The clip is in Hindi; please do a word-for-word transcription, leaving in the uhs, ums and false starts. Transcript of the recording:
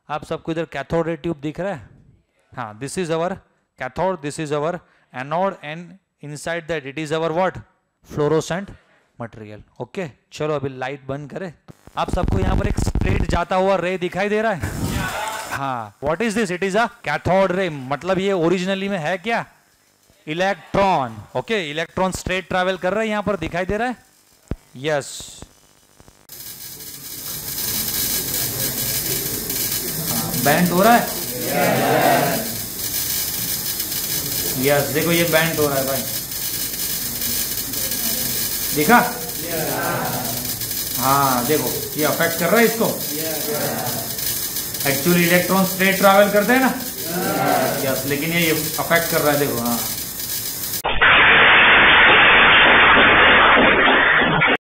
आप सबको इधर कैथोड रे ट्यूब दिख रहा है? हाँ, this is our cathode, this is our anode, and inside that it is our what? Fluorescent material. Okay, चलो अभी लाइट बंद करें। आप सबको यहाँ पर एक स्ट्रेट जाता हुआ रे दिखाई दे रहा है? हाँ, what is this? It is a cathode ray. मतलब ये ओरिजिनली में है क्या? Electron. Okay, electron straight travel कर रहा है, यहाँ पर दिखाई दे रहा है। यस, बैंड हो रहा है। यस, देखो ये बैंड हो रहा है भाई, देखा? हाँ, देखो ये अफेक्ट कर रहा है इसको। एक्चुअली इलेक्ट्रॉन स्ट्रेट ट्रैवल करते हैं ना। यस, लेकिन ये अफेक्ट कर रहा है, देखो। हाँ,